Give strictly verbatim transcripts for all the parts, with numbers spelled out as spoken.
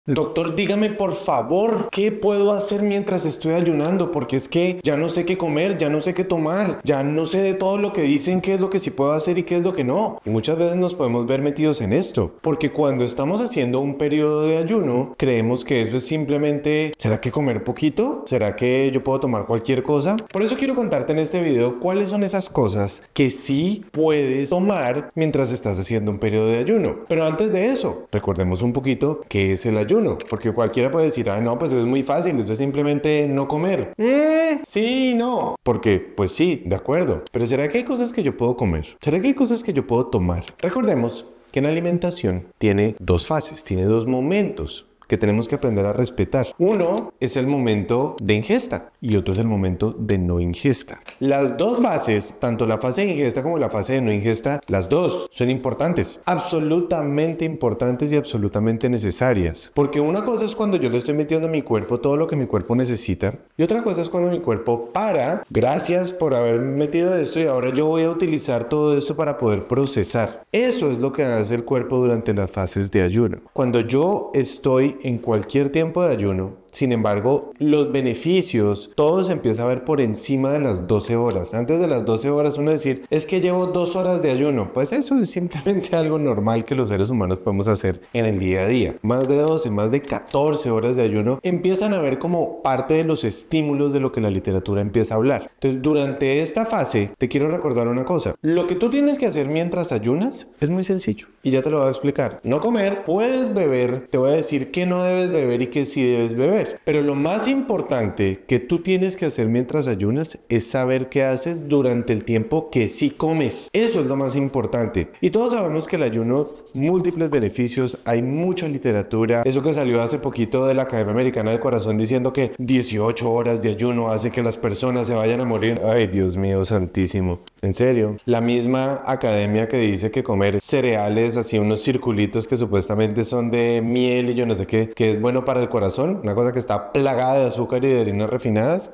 Doctor, dígame por favor, ¿qué puedo hacer mientras estoy ayunando? Porque es que ya no sé qué comer, ya no sé qué tomar, ya no sé de todo lo que dicen qué es lo que sí puedo hacer y qué es lo que no. Y muchas veces nos podemos ver metidos en esto, porque cuando estamos haciendo un periodo de ayuno, creemos que eso es simplemente, ¿será que comer poquito? ¿Será que yo puedo tomar cualquier cosa? Por eso quiero contarte en este video cuáles son esas cosas que sí puedes tomar mientras estás haciendo un periodo de ayuno. Pero antes de eso, recordemos un poquito qué es el ayuno. Porque cualquiera puede decir, ah, no, pues eso es muy fácil, eso es simplemente no comer. Mm, sí, no. Porque, pues sí, de acuerdo. Pero ¿será que hay cosas que yo puedo comer? ¿Será que hay cosas que yo puedo tomar? Recordemos que en la alimentación tiene dos fases, tiene dos momentos que tenemos que aprender a respetar. Uno es el momento de ingesta y otro es el momento de no ingesta. Las dos fases, tanto la fase de ingesta como la fase de no ingesta, las dos son importantes, absolutamente importantes y absolutamente necesarias. Porque una cosa es cuando yo le estoy metiendo a mi cuerpo todo lo que mi cuerpo necesita y otra cosa es cuando mi cuerpo para, gracias por haber metido esto y ahora yo voy a utilizar todo esto para poder procesar. Eso es lo que hace el cuerpo durante las fases de ayuno. Cuando yo estoy en cualquier tiempo de ayuno, sin embargo, los beneficios, todo se empieza a ver por encima de las doce horas. Antes de las doce horas uno decir, es que llevo dos horas de ayuno. Pues eso es simplemente algo normal que los seres humanos podemos hacer en el día a día. Más de doce, más de catorce horas de ayuno empiezan a ver como parte de los estímulos de lo que la literatura empieza a hablar. Entonces, durante esta fase, te quiero recordar una cosa. Lo que tú tienes que hacer mientras ayunas es muy sencillo y ya te lo voy a explicar. No comer, puedes beber, te voy a decir que no debes beber y que sí debes beber. Pero lo más importante que tú tienes que hacer mientras ayunas es saber qué haces durante el tiempo que sí comes. Eso es lo más importante. Y todos sabemos que el ayuno, múltiples beneficios, hay mucha literatura. Eso que salió hace poquito de la Academia Americana del Corazón diciendo que dieciocho horas de ayuno hace que las personas se vayan a morir. Ay, Dios mío santísimo. En serio. La misma academia que dice que comer cereales, así unos circulitos que supuestamente son de miel y yo no sé qué, que es bueno para el corazón, una cosa que está plagada de azúcar y de harinas refinadas.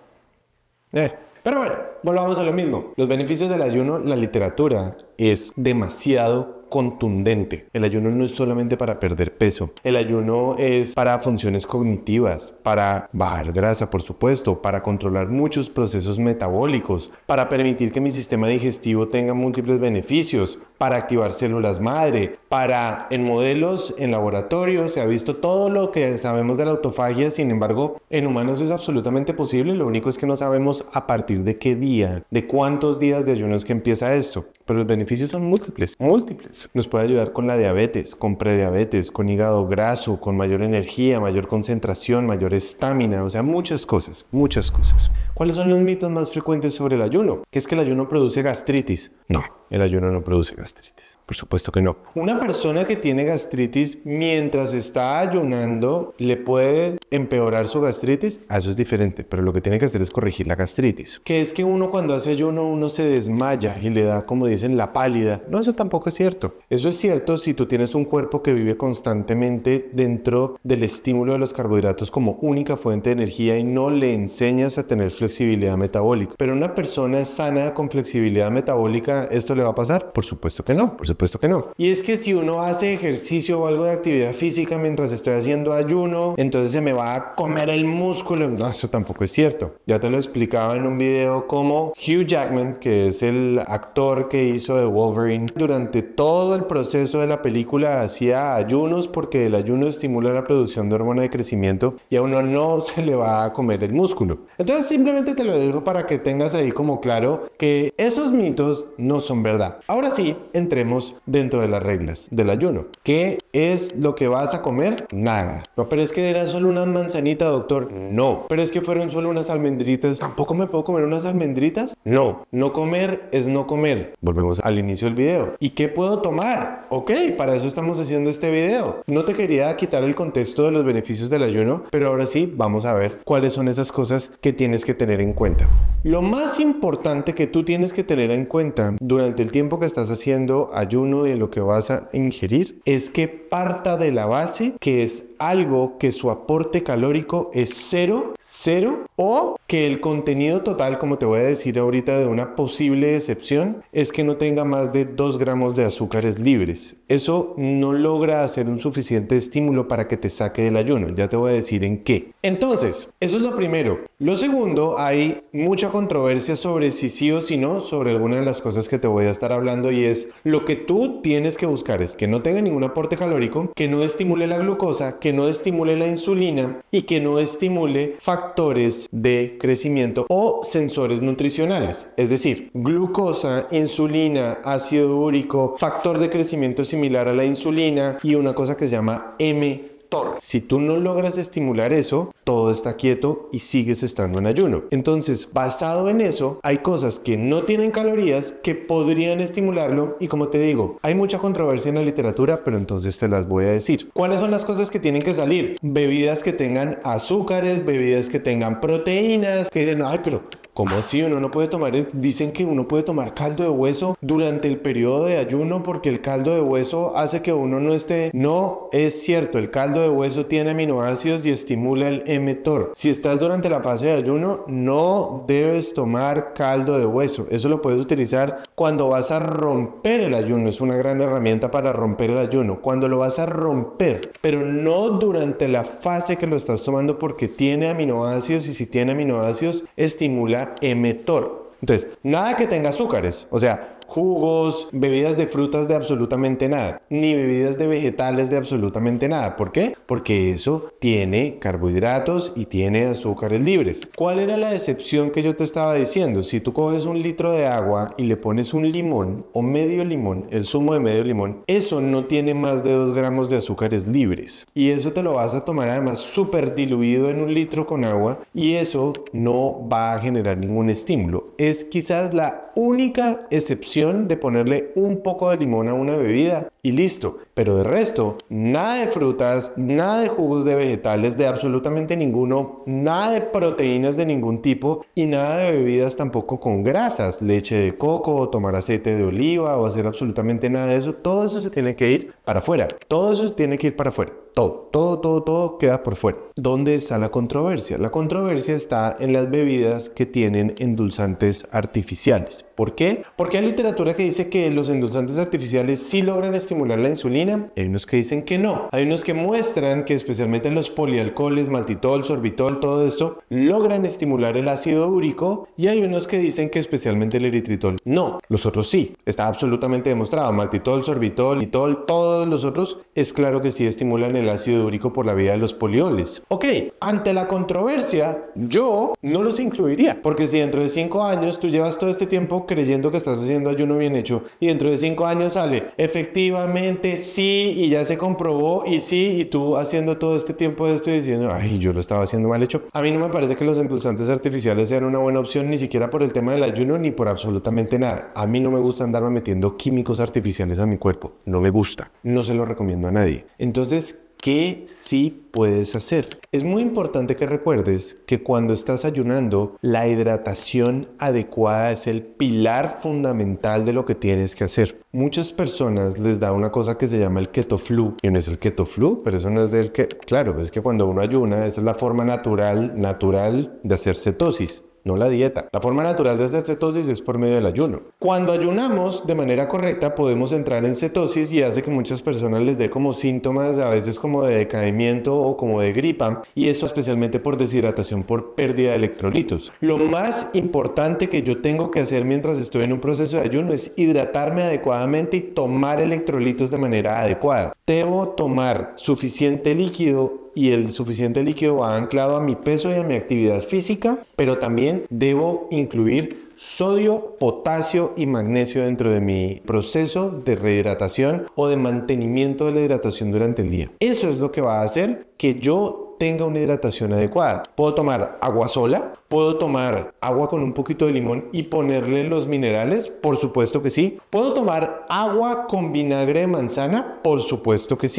Eh, pero bueno, volvamos a lo mismo. Los beneficios del ayuno, la literatura es demasiado contundente. El ayuno no es solamente para perder peso. El ayuno es para funciones cognitivas, para bajar grasa, por supuesto, para controlar muchos procesos metabólicos, para permitir que mi sistema digestivo tenga múltiples beneficios, para activar células madre, para en modelos en laboratorio se ha visto todo lo que sabemos de la autofagia, sin embargo, en humanos es absolutamente posible, lo único es que no sabemos a partir de qué día, de cuántos días de ayuno es que empieza esto, pero los beneficios son múltiples, múltiples. Nos puede ayudar con la diabetes, con prediabetes, con hígado graso, con mayor energía, mayor concentración, mayor estamina, o sea, muchas cosas, muchas cosas. ¿Cuáles son los mitos más frecuentes sobre el ayuno? ¿Que es que el ayuno produce gastritis? No, el ayuno no produce gastritis. Por supuesto que no. Una persona que tiene gastritis mientras está ayunando, ¿le puede empeorar su gastritis? Ah, eso es diferente, pero lo que tiene que hacer es corregir la gastritis. Que es que uno cuando hace ayuno, uno se desmaya y le da, como dicen, la pálida. No, eso tampoco es cierto. Eso es cierto si tú tienes un cuerpo que vive constantemente dentro del estímulo de los carbohidratos como única fuente de energía y no le enseñas a tener flexibilidad metabólica. Pero una persona sana con flexibilidad metabólica, ¿esto le va a pasar? Por supuesto que no. Por supuesto que no. Y es que si uno hace ejercicio o algo de actividad física mientras estoy haciendo ayuno, entonces se me va a comer el músculo. No, eso tampoco es cierto. Ya te lo explicaba en un video como Hugh Jackman, que es el actor que hizo de Wolverine, durante todo el proceso de la película hacía ayunos porque el ayuno estimula la producción de hormona de crecimiento y a uno no se le va a comer el músculo. Entonces simplemente te lo digo para que tengas ahí como claro que esos mitos no son verdad. Ahora sí, entremos dentro de las reglas del ayuno. ¿Qué es lo que vas a comer? Nada. No, pero es que era solo una manzanita, doctor. No. Pero es que fueron solo unas almendritas. ¿Tampoco me puedo comer unas almendritas? No. No comer es no comer. Volvemos al inicio del video. ¿Y qué puedo tomar? Ok, para eso estamos haciendo este video. No te quería quitar el contexto de los beneficios del ayuno, pero ahora sí vamos a ver cuáles son esas cosas que tienes que tener en cuenta. Lo más importante que tú tienes que tener en cuenta durante el tiempo que estás haciendo ayuno y de lo que vas a ingerir es que parta de la base que es algo que su aporte calórico es cero, cero, o que el contenido total, como te voy a decir ahorita de una posible excepción, es que no tenga más de dos gramos de azúcares libres. Eso no logra hacer un suficiente estímulo para que te saque del ayuno. Ya te voy a decir en qué. Entonces, eso es lo primero. Lo segundo, hay mucha controversia sobre si sí o si no, sobre alguna de las cosas que te voy a estar hablando, y es lo que tú tienes que buscar es que no tenga ningún aporte calórico, que no estimule la glucosa, que no estimule la insulina y que no estimule factores de crecimiento o sensores nutricionales. Es decir, glucosa, insulina, ácido úrico, factor de crecimiento similar a la insulina y una cosa que se llama mTOR. Si tú no logras estimular eso, todo está quieto y sigues estando en ayuno. Entonces, basado en eso, hay cosas que no tienen calorías que podrían estimularlo, y como te digo, hay mucha controversia en la literatura, pero entonces te las voy a decir. ¿Cuáles son las cosas que tienen que salir? Bebidas que tengan azúcares, bebidas que tengan proteínas, que dicen, ay, pero ¿cómo así? Uno no puede tomar, el... dicen que uno puede tomar caldo de hueso durante el periodo de ayuno porque el caldo de hueso hace que uno no esté... No es cierto, el caldo de hueso tiene aminoácidos y estimula el mTOR. Si estás durante la fase de ayuno, no debes tomar caldo de hueso. Eso lo puedes utilizar cuando vas a romper el ayuno. Es una gran herramienta para romper el ayuno. Cuando lo vas a romper, pero no durante la fase que lo estás tomando porque tiene aminoácidos, y si tiene aminoácidos, estimula mTOR. Entonces, nada que tenga azúcares, o sea, jugos, bebidas de frutas de absolutamente nada, ni bebidas de vegetales de absolutamente nada. ¿Por qué? Porque eso tiene carbohidratos y tiene azúcares libres. ¿Cuál era la excepción que yo te estaba diciendo? Si tú coges un litro de agua y le pones un limón o medio limón, el zumo de medio limón, eso no tiene más de dos gramos de azúcares libres. Y eso te lo vas a tomar además súper diluido en un litro con agua, y eso no va a generar ningún estímulo. Es quizás la única excepción de ponerle un poco de limón a una bebida y listo. Pero de resto, nada de frutas, nada de jugos de vegetales, de absolutamente ninguno, nada de proteínas de ningún tipo y nada de bebidas tampoco con grasas, leche de coco o tomar aceite de oliva o hacer absolutamente nada de eso. Todo eso se tiene que ir para afuera. Todo eso tiene que ir para afuera. Todo, todo, todo, todo queda por fuera. ¿Dónde está la controversia? La controversia está en las bebidas que tienen endulzantes artificiales. ¿Por qué? Porque hay literatura que dice que los endulzantes artificiales sí logran estimular la insulina. Hay unos que dicen que no. Hay unos que muestran que especialmente los polialcoholes, maltitol, sorbitol, todo esto, logran estimular el ácido úrico. Y hay unos que dicen que especialmente el eritritol no. Los otros sí. Está absolutamente demostrado. Maltitol, sorbitol, litol, todos los otros es claro que sí estimulan el el ácido úrico por la vía de los polioles. Ok, ante la controversia, yo no los incluiría, porque si dentro de cinco años tú llevas todo este tiempo creyendo que estás haciendo ayuno bien hecho, y dentro de cinco años sale, efectivamente sí, y ya se comprobó, y sí, y tú haciendo todo este tiempo esto y diciendo, ay, yo lo estaba haciendo mal hecho. A mí no me parece que los endulzantes artificiales sean una buena opción, ni siquiera por el tema del ayuno, ni por absolutamente nada. A mí no me gusta andarme metiendo químicos artificiales a mi cuerpo. No me gusta. No se lo recomiendo a nadie. Entonces, ¿qué sí puedes hacer? Es muy importante que recuerdes que cuando estás ayunando, la hidratación adecuada es el pilar fundamental de lo que tienes que hacer. Muchas personas les da una cosa que se llama el keto flu. Y no es el keto flu, pero eso no es del que... Claro, es que cuando uno ayuna, esa es la forma natural, natural de hacer cetosis. No la dieta. La forma natural de hacer cetosis es por medio del ayuno. Cuando ayunamos de manera correcta podemos entrar en cetosis y hace que muchas personas les dé como síntomas a veces como de decaimiento o como de gripa, y eso especialmente por deshidratación por pérdida de electrolitos. Lo más importante que yo tengo que hacer mientras estoy en un proceso de ayuno es hidratarme adecuadamente y tomar electrolitos de manera adecuada. Debo tomar suficiente líquido, y el suficiente líquido va anclado a mi peso y a mi actividad física, pero también debo incluir sodio, potasio y magnesio dentro de mi proceso de rehidratación o de mantenimiento de la hidratación durante el día. Eso es lo que va a hacer que yo tenga una hidratación adecuada. Puedo tomar agua sola, puedo tomar agua con un poquito de limón y ponerle los minerales, por supuesto que sí. Puedo tomar agua con vinagre de manzana, por supuesto que sí.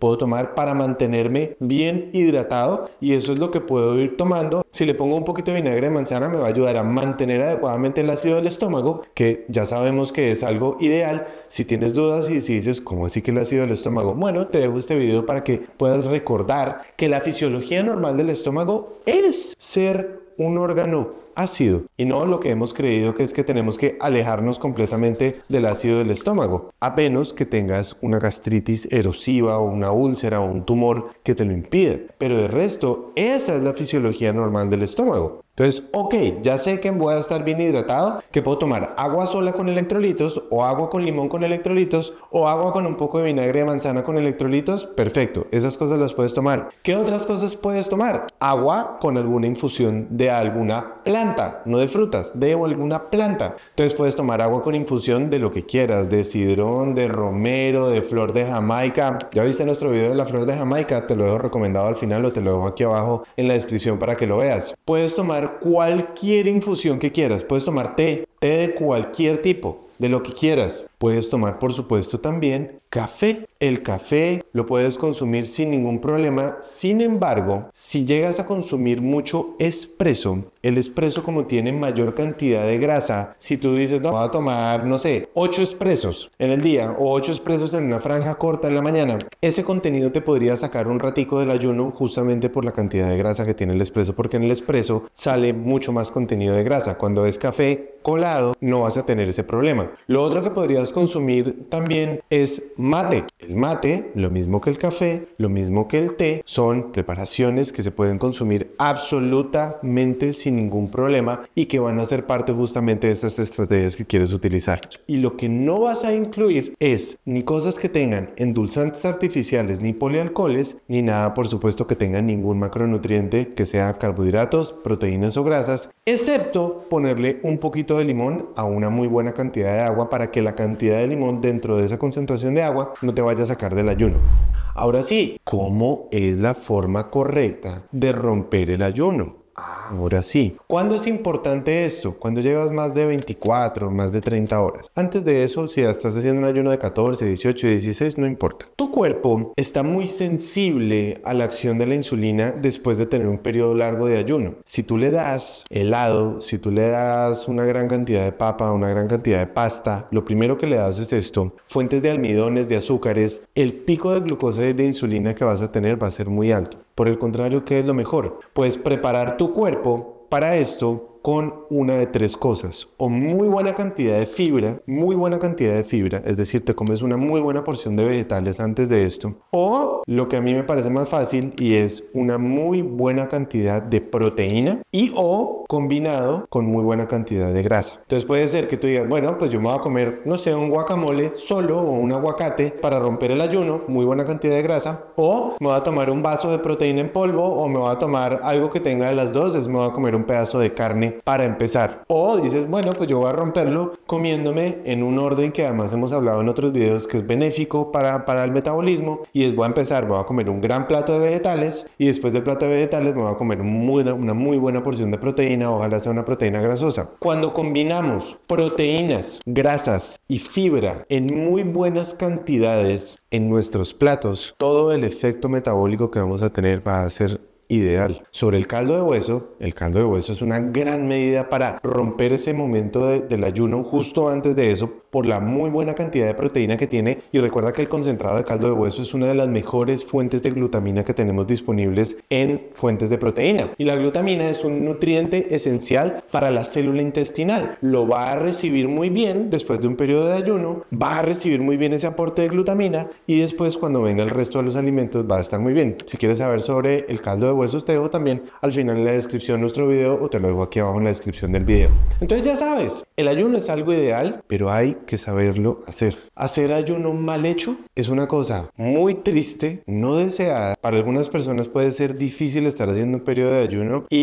puedo tomar para mantenerme bien hidratado, y eso es lo que puedo ir tomando. Si le pongo un poquito de vinagre de manzana me va a ayudar a mantener adecuadamente el ácido del estómago, que ya sabemos que es algo ideal. Si tienes dudas y si dices, ¿cómo así que el ácido del estómago? Bueno, te dejo este video para que puedas recordar que la fisiología normal del estómago es ser un órgano ácido y no lo que hemos creído que es que tenemos que alejarnos completamente del ácido del estómago, a menos que tengas una gastritis erosiva o una úlcera o un tumor que te lo impida. Pero de resto, esa es la fisiología normal del estómago. Entonces, ok, ya sé que voy a estar bien hidratado, que puedo tomar agua sola con electrolitos, o agua con limón con electrolitos, o agua con un poco de vinagre de manzana con electrolitos. Perfecto, esas cosas las puedes tomar. ¿Qué otras cosas puedes tomar? Agua con alguna infusión de alguna planta, no de frutas, de alguna planta. Entonces puedes tomar agua con infusión de lo que quieras, de cidrón, de romero, de flor de Jamaica. ¿Ya viste nuestro video de la flor de Jamaica? Te lo dejo recomendado al final, o te lo dejo aquí abajo en la descripción para que lo veas. Puedes tomar cualquier infusión que quieras. Puedes tomar té, té de cualquier tipo, de lo que quieras. Puedes tomar, por supuesto, también café. El café lo puedes consumir sin ningún problema. Sin embargo, si llegas a consumir mucho espresso, el espresso, como tiene mayor cantidad de grasa, si tú dices, no, voy a tomar, no sé, ocho espressos en el día o ocho espressos en una franja corta en la mañana, ese contenido te podría sacar un ratico del ayuno, justamente por la cantidad de grasa que tiene el espresso, porque en el espresso sale mucho más contenido de grasa. Cuando es café colado, no vas a tener ese problema. Lo otro que podrías consumir también es mate. El mate, lo mismo que el café, lo mismo que el té, son preparaciones que se pueden consumir absolutamente sin ningún problema y que van a ser parte justamente de estas estrategias que quieres utilizar. Y lo que no vas a incluir es ni cosas que tengan endulzantes artificiales, ni polialcoholes, ni nada, por supuesto, que tengan ningún macronutriente, que sea carbohidratos, proteínas o grasas, excepto ponerle un poquito de limón a una muy buena cantidad de agua, para que la cantidad de limón dentro de esa concentración de agua no te vaya a sacar del ayuno. Ahora sí, ¿cómo es la forma correcta de romper el ayuno? Ahora sí, ¿cuándo es importante esto? Cuando llevas más de veinticuatro, más de treinta horas. Antes de eso, si estás haciendo un ayuno de catorce, dieciocho, dieciséis, no importa. Tu cuerpo está muy sensible a la acción de la insulina después de tener un periodo largo de ayuno. Si tú le das helado, si tú le das una gran cantidad de papa, una gran cantidad de pasta, lo primero que le das es esto: fuentes de almidones, de azúcares, el pico de glucosa y de insulina que vas a tener va a ser muy alto. Por el contrario, ¿qué es lo mejor? Puedes preparar tu cuerpo para esto con una de tres cosas: o muy buena cantidad de fibra, muy buena cantidad de fibra, es decir, te comes una muy buena porción de vegetales antes de esto, o lo que a mí me parece más fácil, y es una muy buena cantidad de proteína, y o combinado con muy buena cantidad de grasa. Entonces puede ser que tú digas, bueno, pues yo me voy a comer, no sé, un guacamole solo o un aguacate para romper el ayuno, muy buena cantidad de grasa, o me voy a tomar un vaso de proteína en polvo, o me voy a tomar algo que tenga de las dos, es me voy a comer un pedazo de carne para empezar. O dices, bueno, pues yo voy a romperlo comiéndome en un orden que además hemos hablado en otros videos, que es benéfico para, para el metabolismo, y es voy a empezar, voy a comer un gran plato de vegetales, y después del plato de vegetales me voy a comer muy, una muy buena porción de proteína, ojalá sea una proteína grasosa. Cuando combinamos proteínas, grasas y fibra en muy buenas cantidades en nuestros platos, todo el efecto metabólico que vamos a tener va a ser ideal. Sobre el caldo de hueso, el caldo de hueso es una gran medida para romper ese momento de, del ayuno justo antes de eso, por la muy buena cantidad de proteína que tiene. Y recuerda que el concentrado de caldo de hueso es una de las mejores fuentes de glutamina que tenemos disponibles en fuentes de proteína, y la glutamina es un nutriente esencial para la célula intestinal. Lo va a recibir muy bien después de un periodo de ayuno, va a recibir muy bien ese aporte de glutamina, y después, cuando venga el resto de los alimentos, va a estar muy bien. Si quieres saber sobre el caldo de huesos, te dejo también al final en la descripción nuestro video, o te lo dejo aquí abajo en la descripción del video. Entonces ya sabes, el ayuno es algo ideal, pero hay que saberlo hacer. Hacer ayuno mal hecho es una cosa muy triste, no deseada. Para algunas personas puede ser difícil estar haciendo un periodo de ayuno, y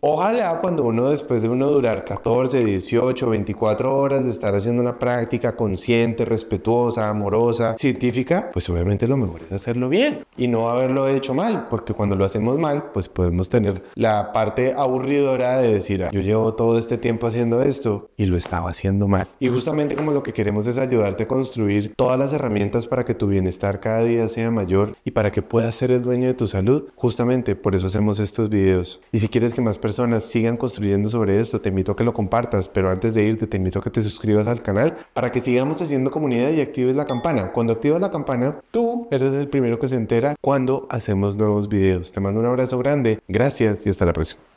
Ojalá cuando uno, después de uno durar catorce, dieciocho, veinticuatro horas de estar haciendo una práctica consciente, respetuosa, amorosa, científica, pues obviamente lo mejor es hacerlo bien y no haberlo hecho mal, porque cuando lo hacemos mal, pues podemos tener la parte aburridora de decir, ah, yo llevo todo este tiempo haciendo esto y lo estaba haciendo mal. Y justamente como lo que queremos es ayudarte a construir todas las herramientas para que tu bienestar cada día sea mayor y para que puedas ser el dueño de tu salud, justamente por eso hacemos estos videos. Y si quieres que más personas sigan construyendo sobre esto, te invito a que lo compartas, pero antes de irte te invito a que te suscribas al canal para que sigamos haciendo comunidad y actives la campana. Cuando activas la campana, tú eres el primero que se entera cuando hacemos nuevos videos. Te mando un abrazo grande, gracias y hasta la próxima.